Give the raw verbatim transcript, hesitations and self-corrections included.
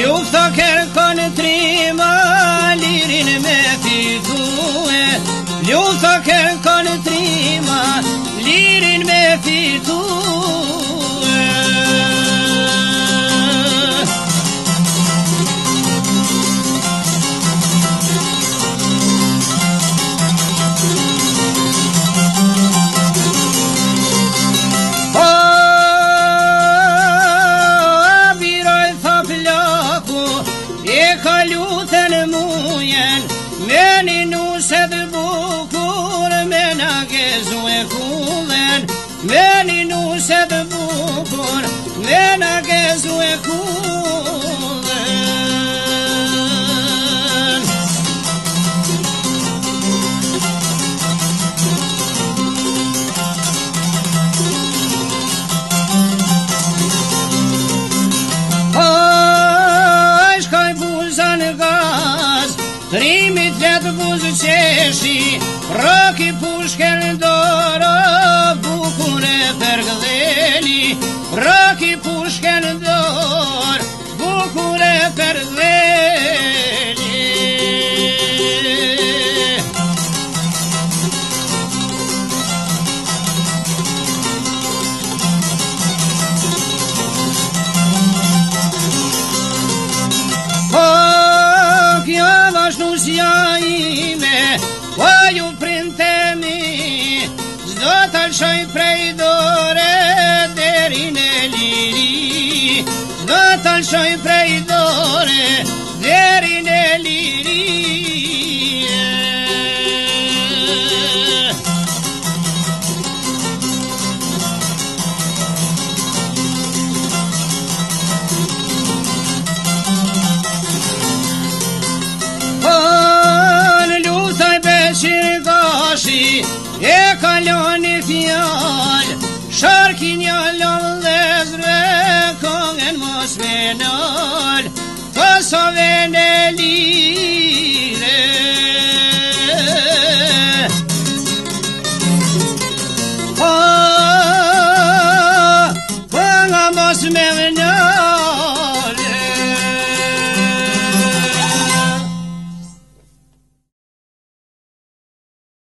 Lufta kërkon trima, lirin me fitue. Lufta kërkon trima, lirin me fitue. Lutën mujen, meni nuset bukur, mena gezu e kullen. Meni nuset bukur, mena gezu e kullen. Trimit vetë buzë qeshi, roki pushken doro, bukure për gdheli. Roki pushken doro, bukure për gdheli. Nusja ime, po ju printemi, zdo të lëshoj prej dore deri në liri. Zdo të lëshoj prej dore deri në liri. E kaloni fjall, sharki një lëndhezre, kongen mos venal, Kosove në lire. Oh, konga mos me venal.